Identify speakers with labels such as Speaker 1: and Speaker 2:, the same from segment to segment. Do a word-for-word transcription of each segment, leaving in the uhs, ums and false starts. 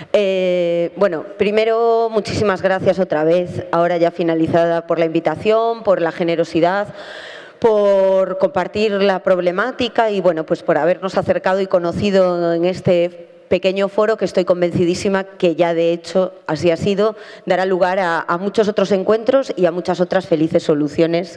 Speaker 1: Eh, bueno, primero, muchísimas gracias otra vez, ahora ya finalizada, por la invitación, por la generosidad, por compartir la problemática y, bueno, pues por habernos acercado y conocido en este pequeño foro que estoy convencidísima que ya, de hecho, así ha sido, dará lugar a, a muchos otros encuentros y a muchas otras felices soluciones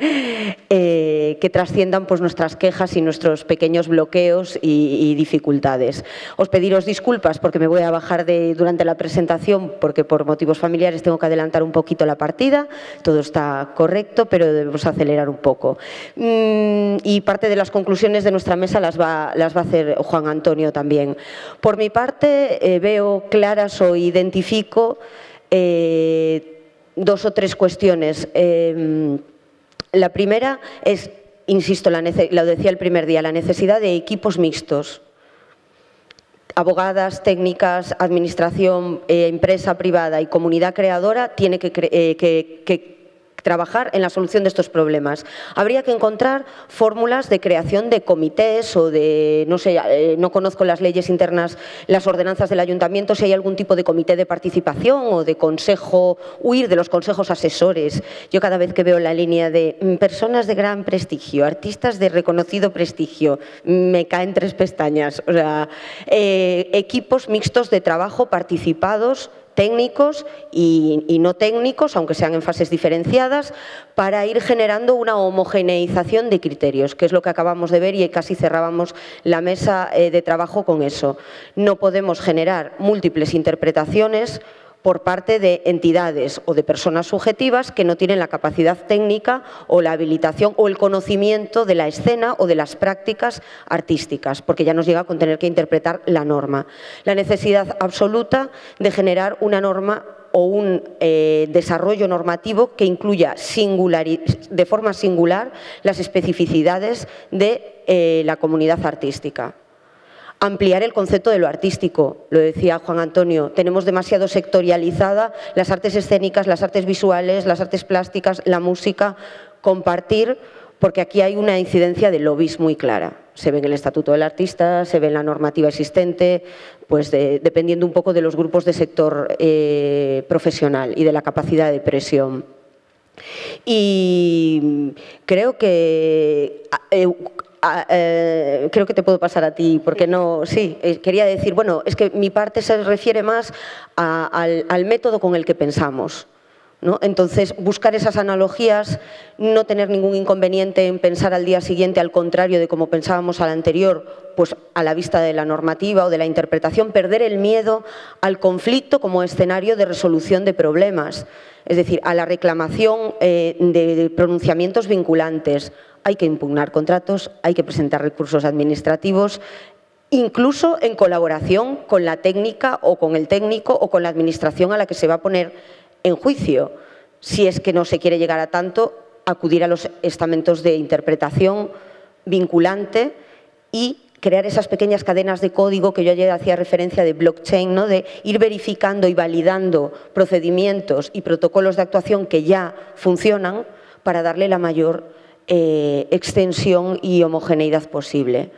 Speaker 1: eh, que trasciendan pues, nuestras quejas y nuestros pequeños bloqueos y, y dificultades. Os pediros disculpas porque me voy a bajar de, durante la presentación porque por motivos familiares tengo que adelantar un poquito la partida. Todo está correcto, pero debemos acelerar un poco. Mm, y parte de las conclusiones de nuestra mesa las va, las va a hacer Juan Antonio también. Por mi parte, eh, veo claras o identifico eh, dos o tres cuestiones. Eh, la primera es, insisto, la lo decía el primer día, la necesidad de equipos mixtos. Abogadas, técnicas, administración, eh, empresa privada y comunidad creadora tiene que, eh, que, que trabajar en la solución de estos problemas. Habría que encontrar fórmulas de creación de comités o de, no sé, eh, no conozco las leyes internas, las ordenanzas del ayuntamiento, si hay algún tipo de comité de participación o de consejo, huir de los consejos asesores. Yo cada vez que veo la línea de mm, personas de gran prestigio, artistas de reconocido prestigio, me caen tres pestañas. O sea, eh, equipos mixtos de trabajo participados, técnicos y, y no técnicos, aunque sean en fases diferenciadas, para ir generando una homogeneización de criterios, que es lo que acabamos de ver y casi cerrábamos la mesa eh, de trabajo con eso. No podemos generar múltiples interpretaciones por parte de entidades o de personas subjetivas que no tienen la capacidad técnica o la habilitación o el conocimiento de la escena o de las prácticas artísticas, porque ya nos llega con tener que interpretar la norma. La necesidad absoluta de generar una norma o un eh, desarrollo normativo que incluya de forma singular las especificidades de eh, la comunidad artística. Ampliar el concepto de lo artístico, lo decía Juan Antonio, tenemos demasiado sectorializada las artes escénicas, las artes visuales, las artes plásticas, la música, compartir, porque aquí hay una incidencia de lobbies muy clara. Se ve en el Estatuto del Artista, se ve en la normativa existente, pues de, dependiendo un poco de los grupos de sector eh, profesional y de la capacidad de presión. Y creo que... Eh, Eh, creo que te puedo pasar a ti, porque no, sí, eh, quería decir, bueno, es que mi parte se refiere más a, al, al método con el que pensamos, ¿no? Entonces, buscar esas analogías, no tener ningún inconveniente en pensar al día siguiente, al contrario de como pensábamos al anterior, pues a la vista de la normativa o de la interpretación, perder el miedo al conflicto como escenario de resolución de problemas, es decir, a la reclamación eh, de pronunciamientos vinculantes. Hay que impugnar contratos, hay que presentar recursos administrativos, incluso en colaboración con la técnica o con el técnico o con la administración a la que se va a poner en juicio. Si es que no se quiere llegar a tanto, acudir a los estamentos de interpretación vinculante y crear esas pequeñas cadenas de código que yo ayer hacía referencia de blockchain, ¿no? De ir verificando y validando procedimientos y protocolos de actuación que ya funcionan para darle la mayor Eh, extensión y homogeneidad posible.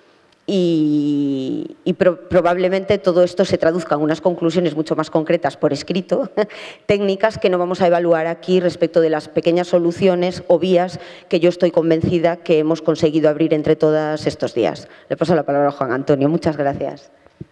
Speaker 1: Y, y pro, probablemente todo esto se traduzca en unas conclusiones mucho más concretas por escrito, técnicas que no vamos a evaluar aquí respecto de las pequeñas soluciones o vías que yo estoy convencida que hemos conseguido abrir entre todos estos días. Le paso la palabra a Juan Antonio. Muchas gracias.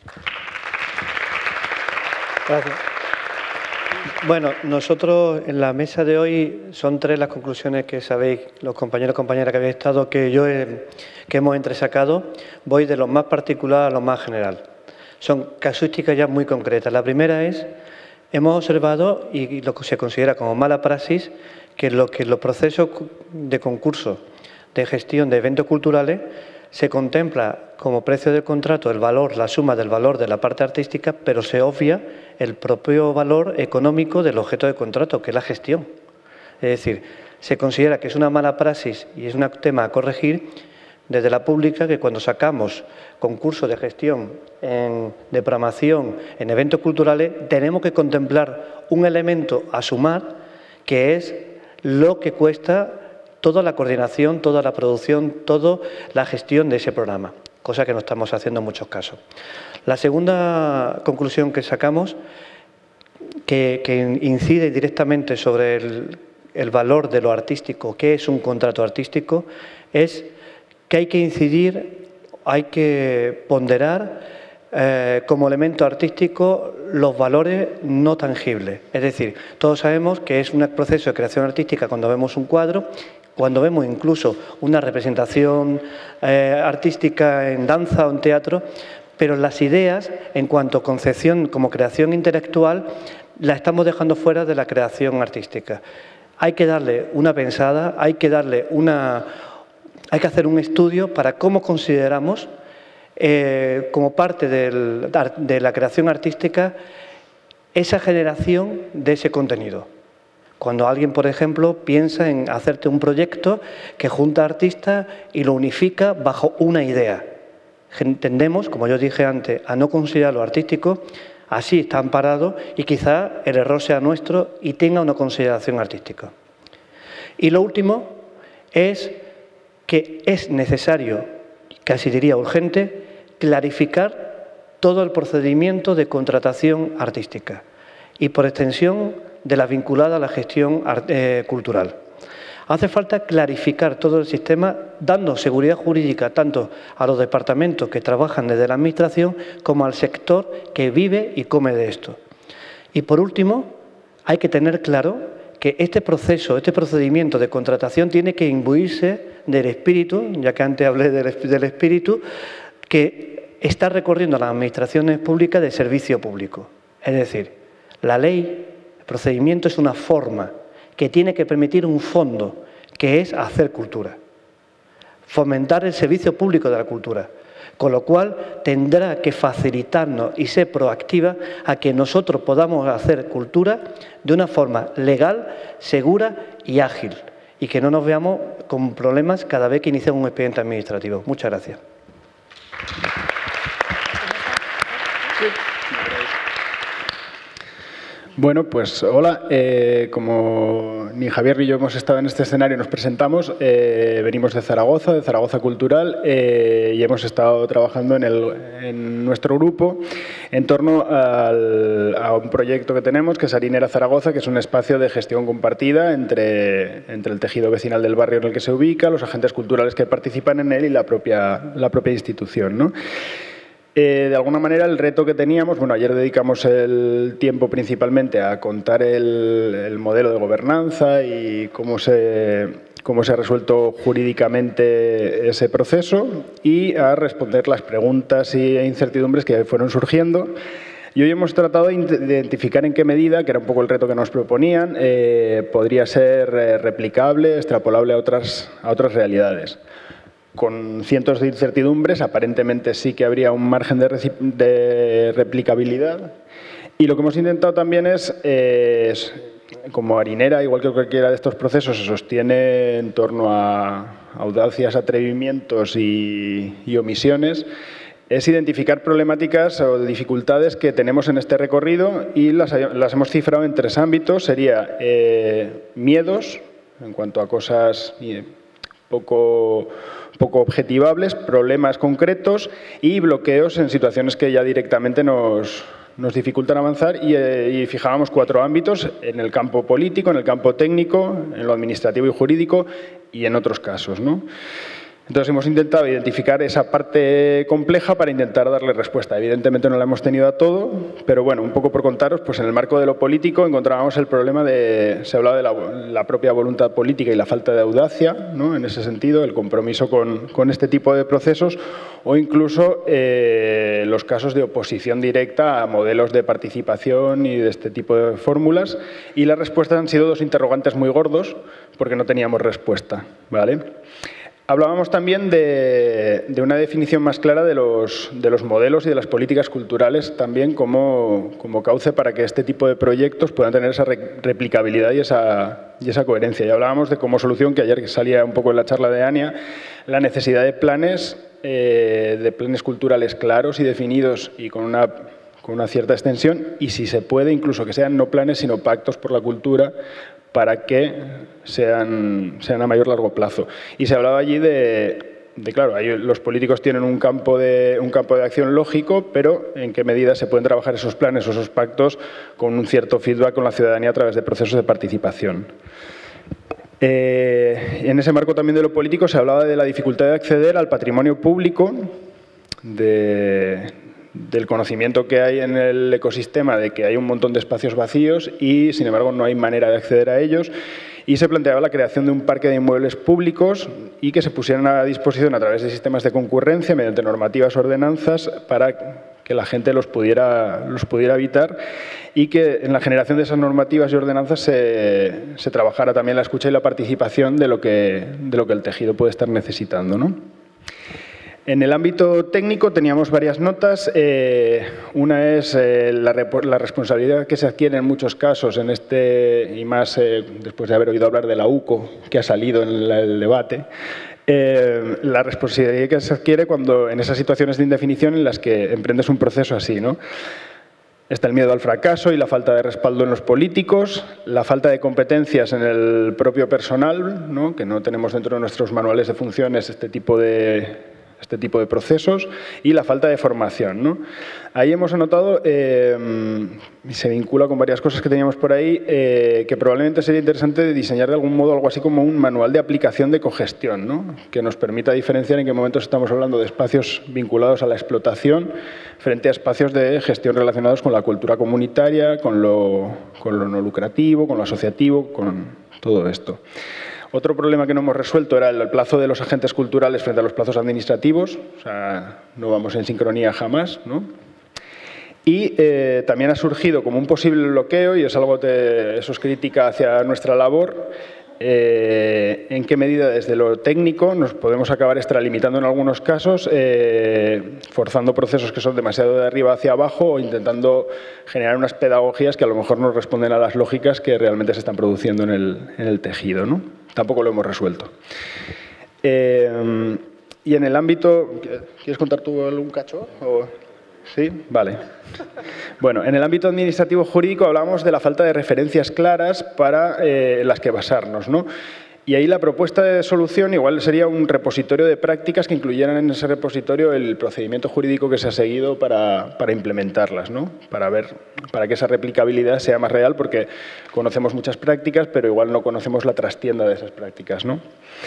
Speaker 2: Gracias. Bueno, nosotros en la mesa de hoy son tres las conclusiones que sabéis, los compañeros y compañeras que habéis estado, que yo he, que hemos entresacado. Voy de lo más particular a lo más general. Son casuísticas ya muy concretas. La primera es, hemos observado, y lo que se considera como mala praxis, que, lo, que los procesos de concurso de gestión de eventos culturales se contempla como precio del contrato el valor, la suma del valor de la parte artística, pero se obvia el propio valor económico del objeto de contrato, que es la gestión. Es decir, se considera que es una mala praxis y es un tema a corregir desde la pública, que cuando sacamos concursos de gestión en, de programación en eventos culturales, tenemos que contemplar un elemento a sumar, que es lo que cuesta toda la coordinación, toda la producción, toda la gestión de ese programa, cosa que no estamos haciendo en muchos casos. La segunda conclusión que sacamos, que, que incide directamente sobre el, el valor de lo artístico, qué es un contrato artístico, es que hay que incidir, hay que ponderar Eh, como elemento artístico los valores no tangibles. Es decir, todos sabemos que es un proceso de creación artística cuando vemos un cuadro, cuando vemos incluso una representación eh, artística en danza o en teatro, pero las ideas, en cuanto a concepción como creación intelectual, las estamos dejando fuera de la creación artística. Hay que darle una pensada, hay que darle una, hay que hacer un estudio para cómo consideramos Eh, como parte del, de la creación artística esa generación de ese contenido. Cuando alguien, por ejemplo, piensa en hacerte un proyecto que junta artistas y lo unifica bajo una idea. Tendemos, como yo dije antes, a no considerar lo artístico, así está amparado y quizá el error sea nuestro y tenga una consideración artística. Y lo último es que es necesario, casi diría urgente, clarificar todo el procedimiento de contratación artística y, por extensión, de la vinculada a la gestión eh, cultural. Hace falta clarificar todo el sistema, dando seguridad jurídica tanto a los departamentos que trabajan desde la Administración como al sector que vive y come de esto. Y, por último, hay que tener claro que este proceso, este procedimiento de contratación tiene que imbuirse del espíritu, ya que antes hablé del, del espíritu, que está recorriendo a las administraciones públicas de servicio público. Es decir, la ley, el procedimiento es una forma que tiene que permitir un fondo, que es hacer cultura, fomentar el servicio público de la cultura, con lo cual tendrá que facilitarnos y ser proactiva a que nosotros podamos hacer cultura de una forma legal, segura y ágil, y que no nos veamos con problemas cada vez que iniciamos un expediente administrativo. Muchas gracias.
Speaker 3: Bueno, pues hola. Eh, como ni Javier ni yo hemos estado en este escenario, nos presentamos. Eh, venimos de Zaragoza, de Zaragoza Cultural, eh, y hemos estado trabajando en, el, en nuestro grupo en torno al, a un proyecto que tenemos, que es Harinera Zaragoza, que es un espacio de gestión compartida entre, entre el tejido vecinal del barrio en el que se ubica, los agentes culturales que participan en él y la propia, la propia institución, ¿no? Eh, de alguna manera, el reto que teníamos, bueno, ayer dedicamos el tiempo principalmente a contar el, el modelo de gobernanza y cómo se, cómo se ha resuelto jurídicamente ese proceso y a responder las preguntas e incertidumbres que fueron surgiendo. Y hoy hemos tratado de identificar en qué medida, que era un poco el reto que nos proponían, eh, podría ser eh, replicable, extrapolable a otras, a otras realidades. Con cientos de incertidumbres, aparentemente sí que habría un margen de, de replicabilidad. Y lo que hemos intentado también es, eh, es, como Harinera, igual que cualquiera de estos procesos, se sostiene en torno a audacias, atrevimientos y, y omisiones, es identificar problemáticas o dificultades que tenemos en este recorrido y las, las hemos cifrado en tres ámbitos. Sería eh, miedos, en cuanto a cosas poco... poco objetivables, problemas concretos y bloqueos en situaciones que ya directamente nos, nos dificultan avanzar y, eh, y fijábamos cuatro ámbitos en el campo político, en el campo técnico, en lo administrativo y jurídico y en otros casos, ¿no? Entonces hemos intentado identificar esa parte compleja para intentar darle respuesta. Evidentemente no la hemos tenido a todo, pero bueno, un poco por contaros, pues en el marco de lo político encontrábamos el problema de, se hablaba de la, la propia voluntad política y la falta de audacia, ¿no? En ese sentido, el compromiso con, con este tipo de procesos o incluso eh, los casos de oposición directa a modelos de participación y de este tipo de fórmulas. Y las respuestas han sido dos interrogantes muy gordos porque no teníamos respuesta, ¿vale? Hablábamos también de, de una definición más clara de los, de los modelos y de las políticas culturales también como, como cauce para que este tipo de proyectos puedan tener esa re, replicabilidad y esa, y esa coherencia. Y hablábamos de como solución, que ayer salía un poco en la charla de Ania, la necesidad de planes, eh, de planes culturales claros y definidos y con una, con una cierta extensión y, si se puede, incluso que sean no planes sino pactos por la cultura, para que sean, sean a mayor largo plazo. Y se hablaba allí de, de claro, ahí los políticos tienen un campo, de, un campo de acción lógico, pero en qué medida se pueden trabajar esos planes o esos pactos con un cierto feedback con la ciudadanía a través de procesos de participación. Eh, en ese marco también de lo político se hablaba de la dificultad de acceder al patrimonio público, de, del conocimiento que hay en el ecosistema de que hay un montón de espacios vacíos y, sin embargo, no hay manera de acceder a ellos. Y se planteaba la creación de un parque de inmuebles públicos y que se pusieran a disposición a través de sistemas de concurrencia mediante normativas o ordenanzas para que la gente los pudiera, los pudiera habitar y que en la generación de esas normativas y ordenanzas se, se trabajara también la escucha y la participación de lo que, de lo que el tejido puede estar necesitando, ¿no? En el ámbito técnico teníamos varias notas. Eh, una es eh, la, la responsabilidad que se adquiere en muchos casos, en este y más eh, después de haber oído hablar de la U C O, que ha salido en el, el debate, eh, la responsabilidad que se adquiere cuando en esas situaciones de indefinición en las que emprendes un proceso así, ¿no? Está el miedo al fracaso y la falta de respaldo en los políticos, la falta de competencias en el propio personal, ¿no? Que no tenemos dentro de nuestros manuales de funciones este tipo de... este tipo de procesos y la falta de formación, ¿no? Ahí hemos anotado, eh, y se vincula con varias cosas que teníamos por ahí, eh, que probablemente sería interesante diseñar de algún modo algo así como un manual de aplicación de cogestión, ¿no? Que nos permita diferenciar en qué momentos estamos hablando de espacios vinculados a la explotación frente a espacios de gestión relacionados con la cultura comunitaria, con lo, con lo no lucrativo, con lo asociativo, con todo esto. Otro problema que no hemos resuelto era el plazo de los agentes culturales frente a los plazos administrativos. O sea, no vamos en sincronía jamás, ¿no? Y eh, también ha surgido como un posible bloqueo, y es algo de, eso es crítica hacia nuestra labor, eh, en qué medida desde lo técnico nos podemos acabar extralimitando en algunos casos, eh, forzando procesos que son demasiado de arriba hacia abajo o intentando generar unas pedagogías que a lo mejor no responden a las lógicas que realmente se están produciendo en el, en el tejido, ¿no? Tampoco lo hemos resuelto. Eh, y en el ámbito... ¿Quieres contar tú algún cacho? ¿O? ¿Sí? Vale. Bueno, en el ámbito administrativo jurídico hablamos de la falta de referencias claras para eh, las que basarnos, ¿no? Y ahí la propuesta de solución igual sería un repositorio de prácticas que incluyeran en ese repositorio el procedimiento jurídico que se ha seguido para, para implementarlas, ¿no? Para ver, para que esa replicabilidad sea más real, porque conocemos muchas prácticas, pero igual no conocemos la trastienda de esas prácticas, ¿no?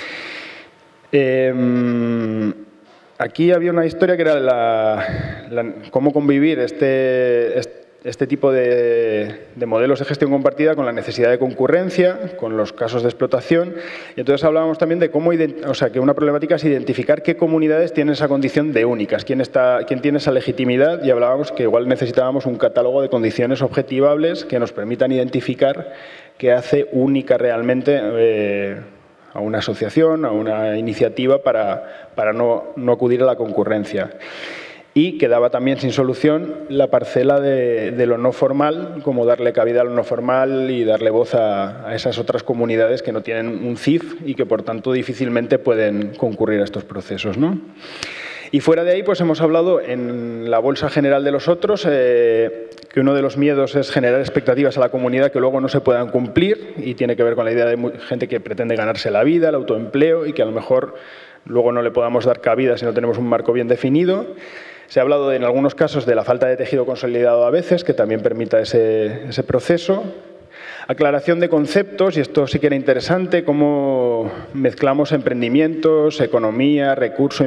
Speaker 3: Eh, aquí había una historia que era la, la, cómo convivir este, este este tipo de, de modelos de gestión compartida con la necesidad de concurrencia, con los casos de explotación. Y entonces hablábamos también de cómo, o sea, que una problemática es identificar qué comunidades tienen esa condición de únicas, quién, está, quién tiene esa legitimidad, y hablábamos que igual necesitábamos un catálogo de condiciones objetivables que nos permitan identificar qué hace única realmente eh, a una asociación, a una iniciativa para, para no, no acudir a la concurrencia. Y quedaba también sin solución la parcela de, de lo no formal, como darle cabida a lo no formal y darle voz a, a esas otras comunidades que no tienen un C I F y que, por tanto, difícilmente pueden concurrir a estos procesos, ¿no? Y fuera de ahí, pues hemos hablado en la bolsa general de los otros, eh, que uno de los miedos es generar expectativas a la comunidad que luego no se puedan cumplir, y tiene que ver con la idea de gente que pretende ganarse la vida, el autoempleo, y que a lo mejor luego no le podamos dar cabida si no tenemos un marco bien definido. Se ha hablado de, en algunos casos de la falta de tejido consolidado a veces, que también permita ese, ese proceso. Aclaración de conceptos, y esto sí que era interesante, cómo mezclamos emprendimientos, economía, recursos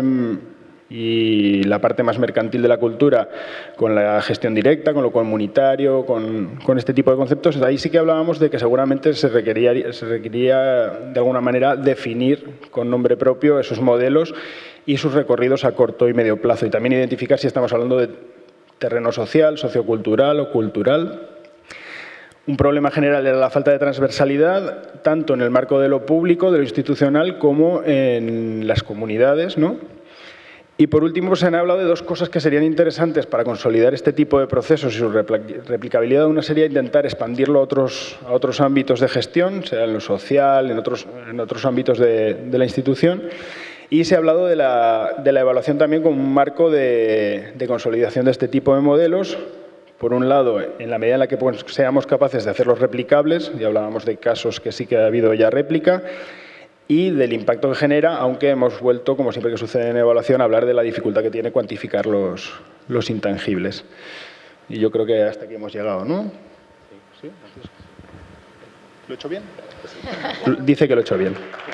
Speaker 3: y la parte más mercantil de la cultura con la gestión directa, con lo comunitario, con, con este tipo de conceptos. Ahí sí que hablábamos de que seguramente se requería, se requería de alguna manera definir con nombre propio esos modelos y sus recorridos a corto y medio plazo, y también identificar si estamos hablando de terreno social, sociocultural o cultural. Un problema general era la falta de transversalidad, tanto en el marco de lo público, de lo institucional, como en las comunidades, ¿no? Y por último, se han hablado de dos cosas que serían interesantes para consolidar este tipo de procesos y su replicabilidad. Una sería intentar expandirlo a otros, a otros ámbitos de gestión, sea en lo social, en otros, en otros ámbitos de, de la institución. Y se ha hablado de la, de la evaluación también como un marco de, de consolidación de este tipo de modelos. Por un lado, en la medida en la que seamos capaces de hacerlos replicables, y hablábamos de casos que sí que ha habido ya réplica, y del impacto que genera, aunque hemos vuelto, como siempre que sucede en evaluación, a hablar de la dificultad que tiene cuantificar los, los intangibles. Y yo creo que hasta aquí hemos llegado, ¿no? ¿Sí? ¿Lo he hecho bien? Dice que lo he hecho bien.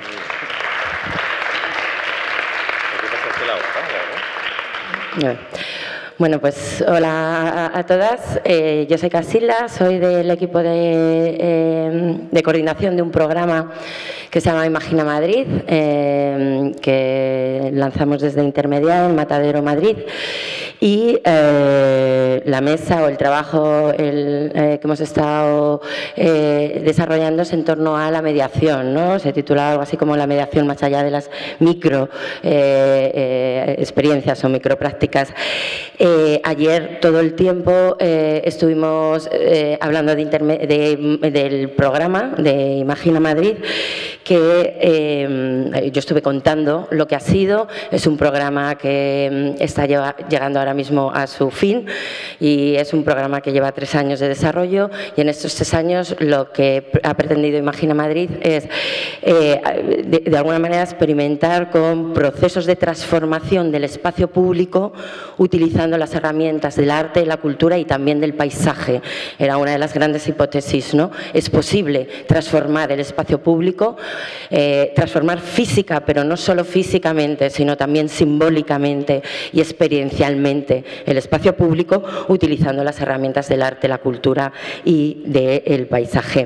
Speaker 4: Bueno, pues hola a, a todas. Eh, yo soy Casilda, soy del equipo de, eh, de coordinación de un programa que se llama Imagina Madrid, eh, que lanzamos desde Intermedia en Matadero, Madrid. Y eh, la mesa o el trabajo el, eh, que hemos estado eh, desarrollando es en torno a la mediación, ¿no? Se titula algo así como la mediación más allá de las micro eh, eh, experiencias o microprácticas. Eh, ayer todo el tiempo eh, estuvimos eh, hablando de de, del programa de Imagina Madrid, que eh, yo estuve contando lo que ha sido. Es un programa que está lleva, llegando ahora mismo a su fin y es un programa que lleva tres años de desarrollo, y en estos tres años lo que ha pretendido Imagina Madrid es eh, de, de alguna manera experimentar con procesos de transformación del espacio público utilizando las herramientas del arte, la cultura y también del paisaje. Era una de las grandes hipótesis, ¿no? Es posible transformar el espacio público, eh, transformar física, pero no solo físicamente, sino también simbólicamente y experiencialmente el espacio público utilizando las herramientas del arte, la cultura y del paisaje.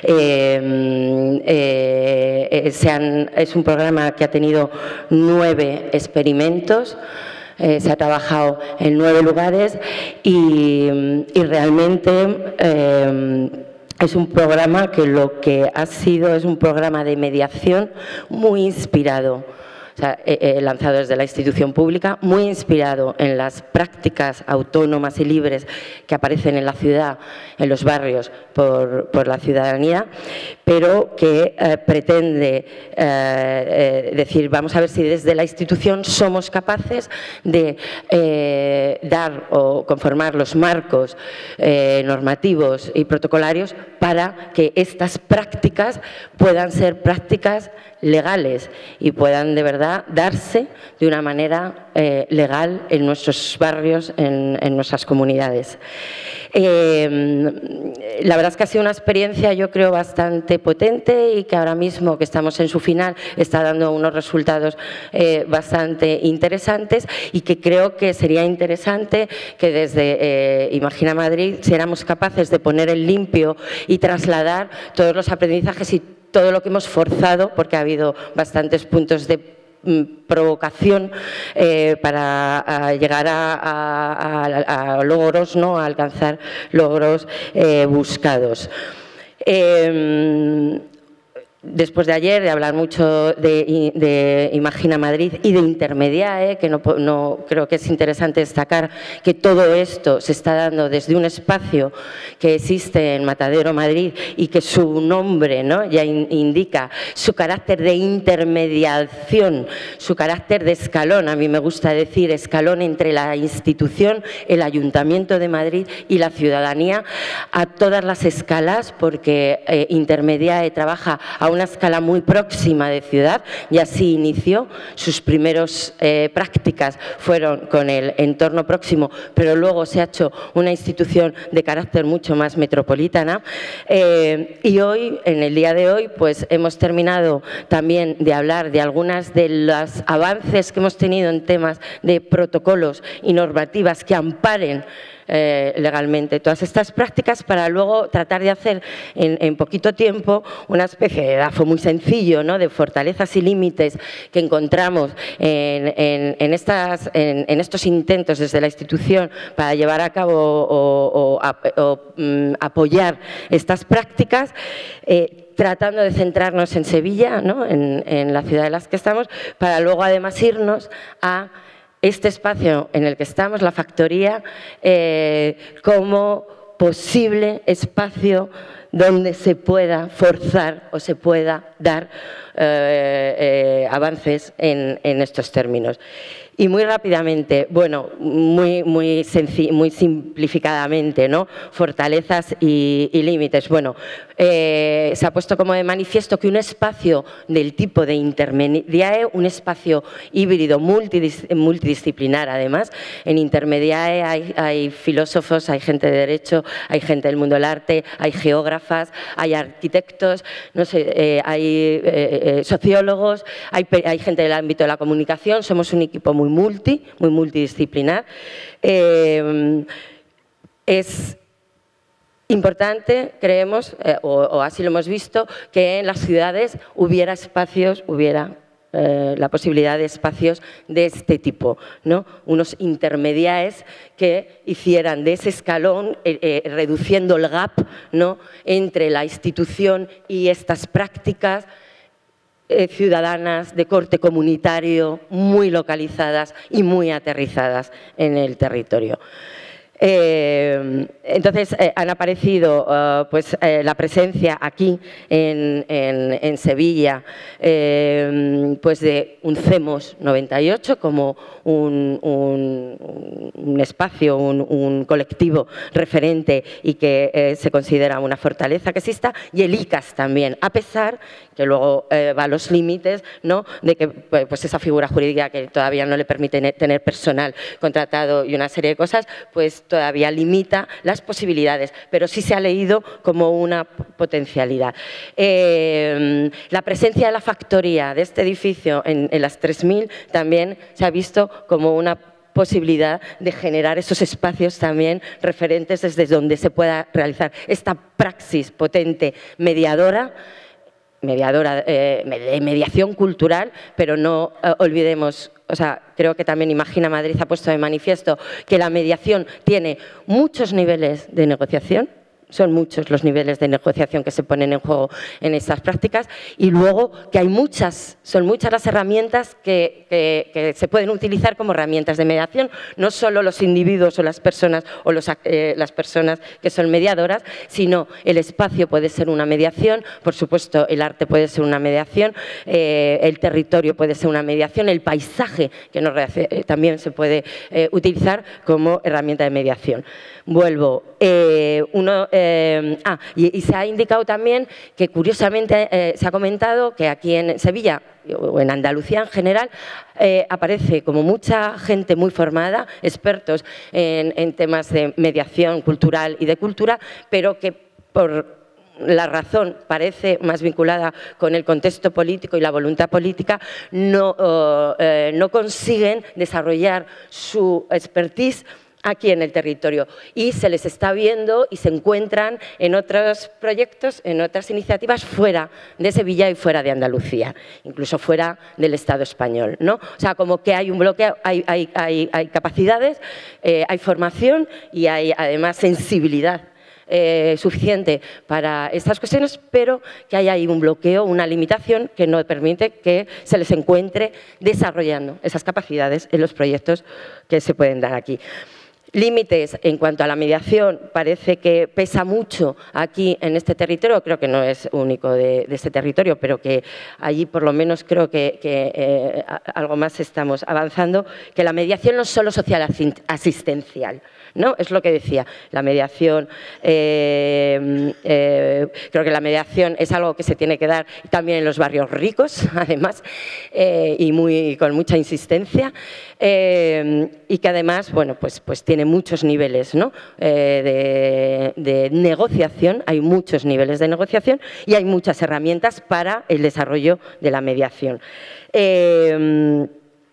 Speaker 4: Eh, eh, se han, es un programa que ha tenido nueve experimentos. Eh, se ha trabajado en nueve lugares y, y realmente eh, es un programa que lo que ha sido es un programa de mediación muy inspirado. O sea, eh, lanzado desde la institución pública, muy inspirado en las prácticas autónomas y libres que aparecen en la ciudad, en los barrios, por, por la ciudadanía, pero que eh, pretende eh, eh, decir, vamos a ver si desde la institución somos capaces de eh, dar o conformar los marcos eh, normativos y protocolarios para que estas prácticas puedan ser prácticas legales y puedan de verdad darse de una manera eh, legal en nuestros barrios, en, en nuestras comunidades. Eh, la verdad es que ha sido una experiencia, yo creo, bastante potente y que ahora mismo, que estamos en su final, está dando unos resultados eh, bastante interesantes, y que creo que sería interesante que desde eh, Imagina Madrid éramos capaces de poner en limpio y trasladar todos los aprendizajes y todo lo que hemos forzado, porque ha habido bastantes puntos de provocación eh, para a llegar a, a, a, a logros, ¿no? A alcanzar logros eh, buscados. Eh, Después de ayer, de hablar mucho de, de Imagina Madrid y de Intermediae, que no, no, creo que es interesante destacar que todo esto se está dando desde un espacio que existe en Matadero, Madrid, y que su nombre, ¿no? ya in, indica su carácter de intermediación, su carácter de escalón. A mí me gusta decir escalón entre la institución, el Ayuntamiento de Madrid y la ciudadanía a todas las escalas, porque eh, Intermediae trabaja a una escala muy próxima de ciudad, y así inició. Sus primeros eh, prácticas fueron con el entorno próximo, pero luego se ha hecho una institución de carácter mucho más metropolitana. Eh, y hoy, en el día de hoy, pues hemos terminado también de hablar de algunas de los avances que hemos tenido en temas de protocolos y normativas que amparen Eh, legalmente todas estas prácticas, para luego tratar de hacer en, en poquito tiempo una especie de D A F O muy sencillo, ¿no? De fortalezas y límites que encontramos en, en, en, estas, en, en estos intentos desde la institución para llevar a cabo o, o, o, o um, apoyar estas prácticas, eh, tratando de centrarnos en Sevilla, ¿no? en, en la ciudad en la que estamos, para luego además irnos a este espacio en el que estamos, la factoría, eh, como posible espacio donde se pueda forzar o se pueda dar eh, eh, avances en, en estos términos. Y muy rápidamente, bueno, muy, muy, muy simplificadamente, ¿no? Fortalezas y, y límites. Bueno, eh, se ha puesto como de manifiesto que un espacio del tipo de Intermediae, un espacio híbrido multidis, multidisciplinar además, en Intermediae hay, hay filósofos, hay gente de derecho, hay gente del mundo del arte, hay geógrafas, hay arquitectos, no sé, eh, hay eh, eh, sociólogos, hay, hay gente del ámbito de la comunicación, somos un equipo muy muy multi, muy multidisciplinar. Eh, es importante, creemos, eh, o, o así lo hemos visto, que en las ciudades hubiera espacios, hubiera eh, la posibilidad de espacios de este tipo, ¿no? Unos intermediaes que hicieran de ese escalón, eh, eh, reduciendo el gap, ¿no?, entre la institución y estas prácticas ciudadanas de corte comunitario, muy localizadas y muy aterrizadas en el territorio. Eh, entonces, eh, han aparecido uh, pues, eh, la presencia aquí en, en, en Sevilla eh, pues de un CEMOS noventa y ocho como un, un, un espacio, un, un colectivo referente y que eh, se considera una fortaleza que exista, y el I C A S también, a pesar que luego eh, va a los límites, ¿no?, de que pues, esa figura jurídica que todavía no le permite tener personal contratado y una serie de cosas, pues todavía limita las posibilidades, pero sí se ha leído como una potencialidad. Eh, la presencia de la factoría de este edificio en, en las tres mil también se ha visto como una posibilidad de generar esos espacios también referentes desde donde se pueda realizar esta praxis potente mediadora, mediadora eh, de mediación cultural, pero no eh, olvidemos, o sea, creo que también Imagina Madrid ha puesto de manifiesto que la mediación tiene muchos niveles de negociación, son muchos los niveles de negociación que se ponen en juego en estas prácticas, y luego que hay muchas, son muchas las herramientas que, que, que se pueden utilizar como herramientas de mediación, no solo los individuos o las personas o los, eh, las personas que son mediadoras, sino el espacio puede ser una mediación, por supuesto el arte puede ser una mediación, eh, el territorio puede ser una mediación, el paisaje que nos eh, también se puede eh, utilizar como herramienta de mediación. Vuelvo, eh, uno, eh, ah, y, y se ha indicado también que curiosamente eh, se ha comentado que aquí en Sevilla o en Andalucía en general eh, aparece como mucha gente muy formada, expertos en, en temas de mediación cultural y de cultura, pero que por la razón parece más vinculada con el contexto político y la voluntad política, no, eh, no consiguen desarrollar su expertise aquí en el territorio, y se les está viendo y se encuentran en otros proyectos, en otras iniciativas fuera de Sevilla y fuera de Andalucía, incluso fuera del Estado español, ¿no? O sea, como que hay un bloqueo, hay, hay, hay, hay capacidades, eh, hay formación y hay además sensibilidad Eh, suficiente para estas cuestiones, pero que hay ahí un bloqueo, una limitación que no permite que se les encuentre desarrollando esas capacidades en los proyectos que se pueden dar aquí. Límites en cuanto a la mediación, parece que pesa mucho aquí en este territorio, creo que no es único de, de este territorio, pero que allí por lo menos creo que, que eh, algo más estamos avanzando, que la mediación no es solo social asistencial, ¿no? Es lo que decía, la mediación, eh, eh, creo que la mediación es algo que se tiene que dar también en los barrios ricos, además, eh, y muy, con mucha insistencia, eh, y que además, bueno, pues, pues tiene muchos niveles, ¿no? eh, de, de negociación, hay muchos niveles de negociación y hay muchas herramientas para el desarrollo de la mediación. Eh,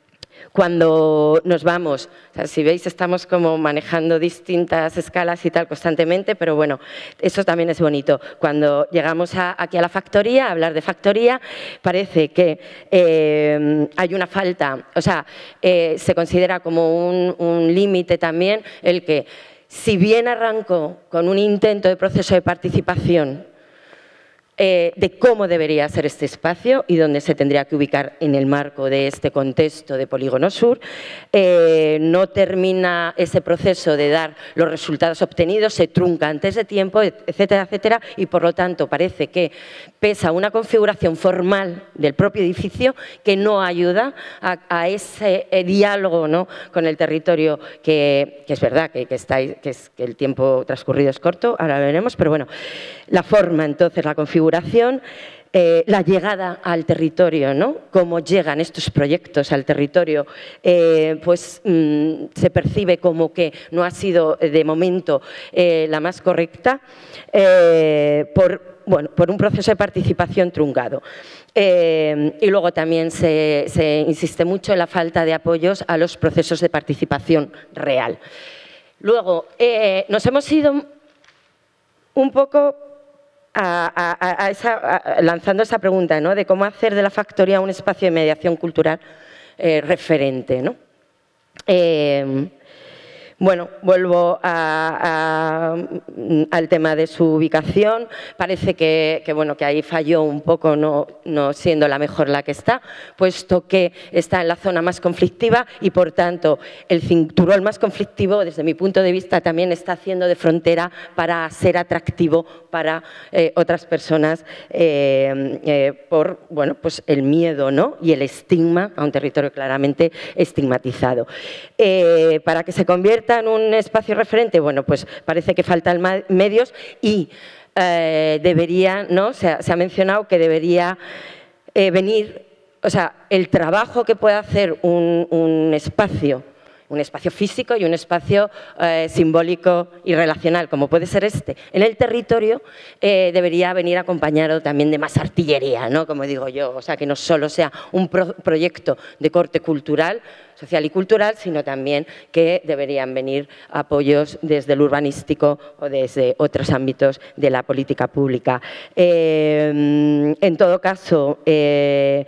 Speaker 4: Cuando nos vamos, o sea, si veis, estamos como manejando distintas escalas y tal constantemente, pero bueno, eso también es bonito. Cuando llegamos a, aquí a la factoría, a hablar de factoría, parece que eh, hay una falta, o sea, eh, se considera como un, un límite también el que, si bien arrancó con un intento de proceso de participación, eh, de cómo debería ser este espacio y dónde se tendría que ubicar en el marco de este contexto de Polígono Sur. Eh, no termina ese proceso de dar los resultados obtenidos, se trunca antes de tiempo, etcétera, etcétera, y por lo tanto parece que pesa una configuración formal del propio edificio que no ayuda a, a ese eh, diálogo, ¿no?, con el territorio, que, que es verdad que, que, está, que, es, que el tiempo transcurrido es corto, ahora lo veremos, pero bueno, la forma, entonces, la configuración, eh, la llegada al territorio, ¿no?, cómo llegan estos proyectos al territorio, eh, pues mmm, se percibe como que no ha sido de momento eh, la más correcta eh, por, bueno, por un proceso de participación truncado. Eh, y luego también se, se insiste mucho en la falta de apoyos a los procesos de participación real. Luego, eh, nos hemos ido un poco a, a, a esa, a, lanzando esa pregunta, ¿no?, de cómo hacer de la factoría un espacio de mediación cultural eh, referente, ¿no? Eh, Bueno, vuelvo a, a, al tema de su ubicación. Parece que, que, bueno, que ahí falló un poco, no, no siendo la mejor la que está, puesto que está en la zona más conflictiva y, por tanto, el cinturón más conflictivo, desde mi punto de vista, también está haciendo de frontera para ser atractivo para eh, otras personas eh, eh, por, bueno, pues el miedo, ¿no?, y el estigma a un territorio claramente estigmatizado. Eh, para que se convierta en un espacio referente, bueno, pues parece que faltan medios y eh, debería, ¿no?, se ha, se ha mencionado que debería eh, venir, o sea, el trabajo que puede hacer un, un espacio, un espacio físico y un espacio eh, simbólico y relacional, como puede ser este, en el territorio, eh, debería venir acompañado también de más artillería, ¿no?, como digo yo, o sea, que no solo sea un pro proyecto de corte cultural, social y cultural, sino también que deberían venir apoyos desde el urbanístico o desde otros ámbitos de la política pública. Eh, en todo caso, eh,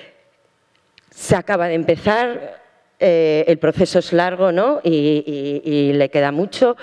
Speaker 4: se acaba de empezar. Eh, el proceso es largo, ¿no?, y, y, y le queda mucho.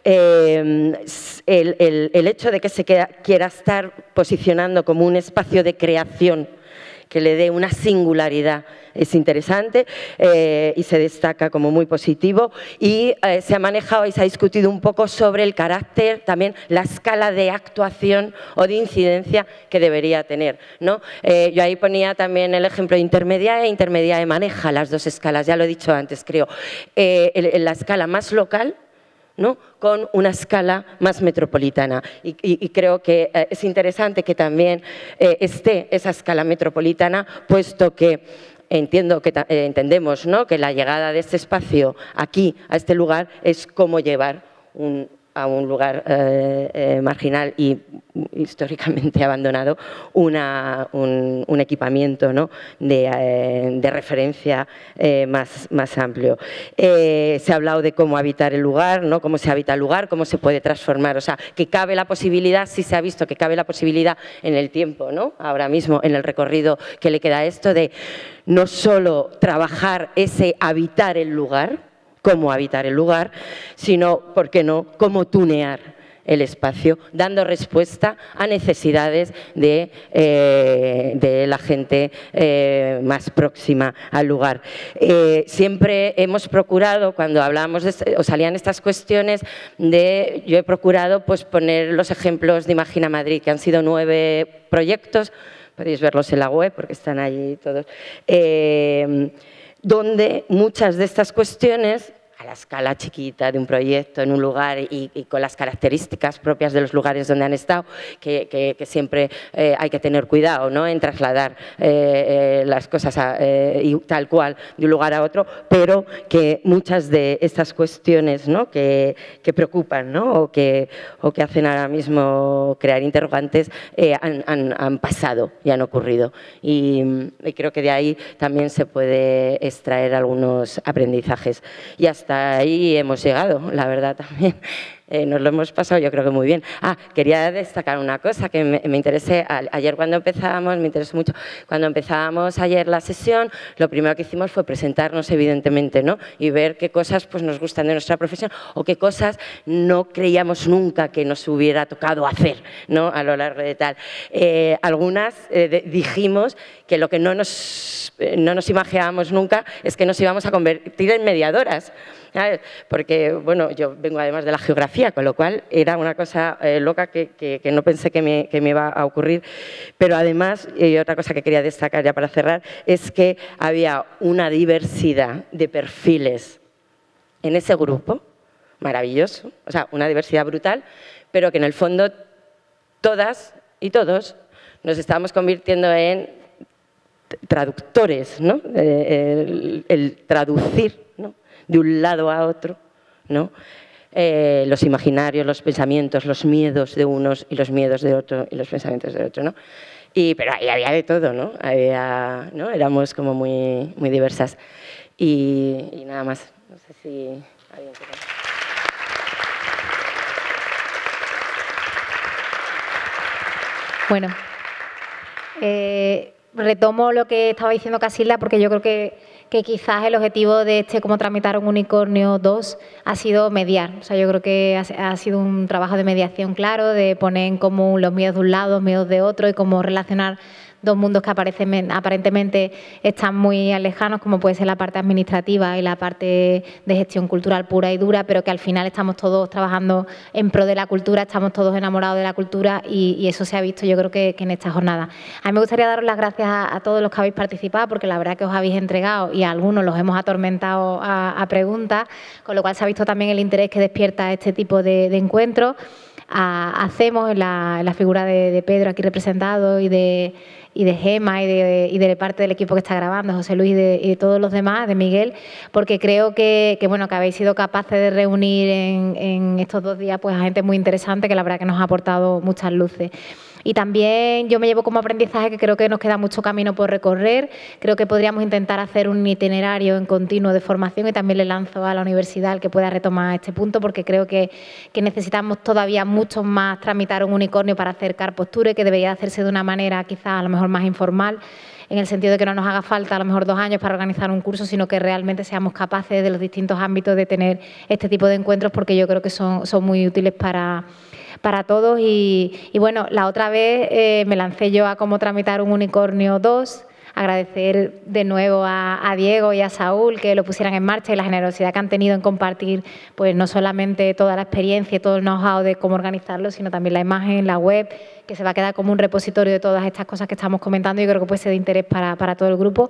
Speaker 4: Eh, el, el, el hecho de que se queda, quiera estar posicionando como un espacio de creación que le dé una singularidad es interesante eh, y se destaca como muy positivo, y eh, se ha manejado y se ha discutido un poco sobre el carácter, también la escala de actuación o de incidencia que debería tener, ¿no? Eh, yo ahí ponía también el ejemplo de Intermediae. Intermediae maneja las dos escalas, ya lo he dicho antes, creo, eh, en la escala más local, ¿no?, con una escala más metropolitana. Y, y, y creo que eh, es interesante que también eh, esté esa escala metropolitana, puesto que entiendo que eh, entendemos, ¿no?, que la llegada de este espacio aquí, a este lugar, es cómo llevar un, a un lugar eh, eh, marginal y históricamente abandonado una, un, un equipamiento, ¿no?, de, eh, de referencia eh, más, más amplio. Eh, se ha hablado de cómo habitar el lugar, ¿no?, cómo se habita el lugar, cómo se puede transformar, o sea, que cabe la posibilidad, sí se ha visto que cabe la posibilidad en el tiempo, ¿no?, ahora mismo en el recorrido que le queda a esto, de no solo trabajar ese habitar el lugar, cómo habitar el lugar, sino, ¿por qué no?, cómo tunear el espacio, dando respuesta a necesidades de, eh, de la gente eh, más próxima al lugar. Eh, siempre hemos procurado, cuando hablábamos de, o salían estas cuestiones, de, yo he procurado pues, poner los ejemplos de Imagina Madrid, que han sido nueve proyectos, podéis verlos en la web porque están allí todos, eh, donde muchas de estas cuestiones, a la escala chiquita de un proyecto en un lugar y, y con las características propias de los lugares donde han estado, que, que, que siempre eh, hay que tener cuidado, ¿no?, en trasladar eh, eh, las cosas a, eh, y tal cual de un lugar a otro, pero que muchas de estas cuestiones, ¿no?, que, que preocupan, ¿no?, o, que, o que hacen ahora mismo crear interrogantes, eh, han, han, han pasado y han ocurrido. Y, y creo que de ahí también se puede extraer algunos aprendizajes. Y hasta Hasta ahí hemos llegado, la verdad también. Eh, nos lo hemos pasado yo creo que muy bien. Ah, quería destacar una cosa que me, me interesé, a, ayer cuando empezábamos, me interesó mucho, cuando empezábamos ayer la sesión, lo primero que hicimos fue presentarnos evidentemente, ¿no? Y ver qué cosas pues, nos gustan de nuestra profesión o qué cosas no creíamos nunca que nos hubiera tocado hacer, ¿no? A lo largo de tal. Eh, algunas eh, de, dijimos que lo que no nos, eh, no nos imaginábamos nunca es que nos íbamos a convertir en mediadoras. ¿Sabes? Porque, bueno, yo vengo además de la geografía, con lo cual era una cosa eh, loca que, que, que no pensé que me, que me iba a ocurrir. Pero además, y otra cosa que quería destacar ya para cerrar, es que había una diversidad de perfiles en ese grupo, maravilloso, o sea, una diversidad brutal, pero que en el fondo todas y todos nos estábamos convirtiendo en traductores, ¿no? Eh, el, el traducir, ¿no? De un lado a otro, ¿no? Eh, los imaginarios, los pensamientos, los miedos de unos y los miedos de otros y los pensamientos de otros, ¿no? Y, pero ahí había de todo, ¿no? Había, ¿no? Éramos como muy, muy diversas. Y, y nada más. No sé si alguien quiere.
Speaker 5: Bueno, eh, retomo lo que estaba diciendo Casilda porque yo creo que que quizás el objetivo de este Cómo tramitar un unicornio dos ha sido mediar. O sea, yo creo que ha, ha sido un trabajo de mediación claro, de poner en común los miedos de un lado, los miedos de otro y cómo relacionar dos mundos que aparecen, aparentemente están muy lejanos, como puede ser la parte administrativa y la parte de gestión cultural pura y dura, pero que al final estamos todos trabajando en pro de la cultura, estamos todos enamorados de la cultura y, y eso se ha visto yo creo que, que en esta jornada. A mí me gustaría daros las gracias a, a todos los que habéis participado, porque la verdad que os habéis entregado y a algunos los hemos atormentado a, a preguntas, con lo cual se ha visto también el interés que despierta este tipo de, de encuentros. A, hacemos en la, en la figura de, de Pedro aquí representado y de y de Gema y de, y de parte del equipo que está grabando, José Luis y de, y de todos los demás, de Miguel, porque creo que, que, bueno, que habéis sido capaces de reunir en, en estos dos días pues, a gente muy interesante que la verdad que nos ha aportado muchas luces. Y también yo me llevo como aprendizaje que creo que nos queda mucho camino por recorrer. Creo que podríamos intentar hacer un itinerario en continuo de formación y también le lanzo a la universidad el que pueda retomar este punto porque creo que, que necesitamos todavía mucho más tramitar un unicornio para acercar postura y que debería hacerse de una manera quizás a lo mejor más informal, en el sentido de que no nos haga falta a lo mejor dos años para organizar un curso, sino que realmente seamos capaces de los distintos ámbitos de tener este tipo de encuentros porque yo creo que son, son muy útiles para... para todos y, y bueno, la otra vez eh, me lancé yo a cómo tramitar un unicornio dos, agradecer de nuevo a, a Diego y a Saúl que lo pusieran en marcha y la generosidad que han tenido en compartir pues no solamente toda la experiencia y todo el know-how de cómo organizarlo, sino también la imagen, la web, que se va a quedar como un repositorio de todas estas cosas que estamos comentando y creo que puede ser de interés para, para todo el grupo.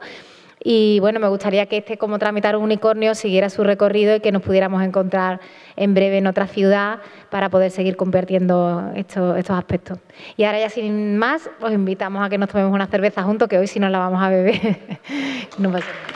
Speaker 5: Y bueno, me gustaría que este Cómo tramitar un unicornio siguiera su recorrido y que nos pudiéramos encontrar en breve en otra ciudad para poder seguir compartiendo estos, estos aspectos. Y ahora ya sin más, os invitamos a que nos tomemos una cerveza juntos, que hoy si no la vamos a beber. No pasa nada.